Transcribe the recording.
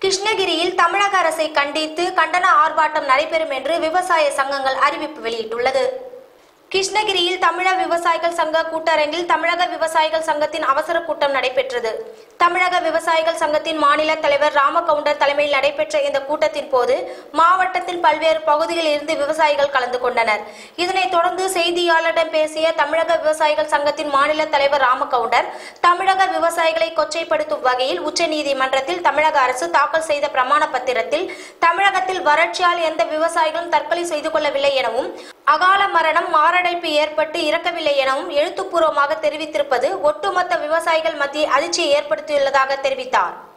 கிருஷ்ணகிரியில் தமிழக அரசை கண்டித்து கண்டன ஆர்ப்பாட்டம் நடைபெறும் என்று விவசாய சங்கங்கள் அறிவிப்பு வெளியிட்டுள்ளது. கிருஷ்ணகிரியில் தமிழக விவசாயிகள் சங்க கூட்டரங்கில் தமிழக விவசாயிகள் சங்கத்தின் அவசர கூட்டம் நடைபெற்றது. தமிழக விவசாயிகள் சங்கத்தின் மாநில தலைவர் ராமகவுண்டர் தலைமையில் நடைபெற்ற இந்த கூட்டத்தின் போது மாவட்டத்தில் பல்வேறு பகுதிகளில் இருந்து விவசாயிகள் கலந்து கொண்டனர். இதனைத் தொடர்ந்து செய்தியாளரிடம் பேசிய தமிழக விவசாயிகள் சங்கத்தின் மாநில தலைவர் ராமகவுண்டர், தமிழக விவசாயிகளை கொச்சைப்படுத்தும் வகையில் உச்சநீதிமன்றத்தில் தமிழக அரசு தாக்கல் செய்த பிரமாண பத்திரத்தில் தமிழகத்தில் வறட்சியால் எந்த விவசாயிகளும் தற்கொலை செய்து கொள்ளவில்லை எனவும், அகால மரணம், மாரடைப்பு ஏற்பட்டு இறக்கவில்லை எனவும் எழுத்துப்பூர்வமாக தெரிவித்திருப்பது ஒட்டுமொத்த விவசாயிகள் மத்திய அதிர்ச்சியை ஏற்படுத்தியுள்ளதாக தெரிவித்தார்.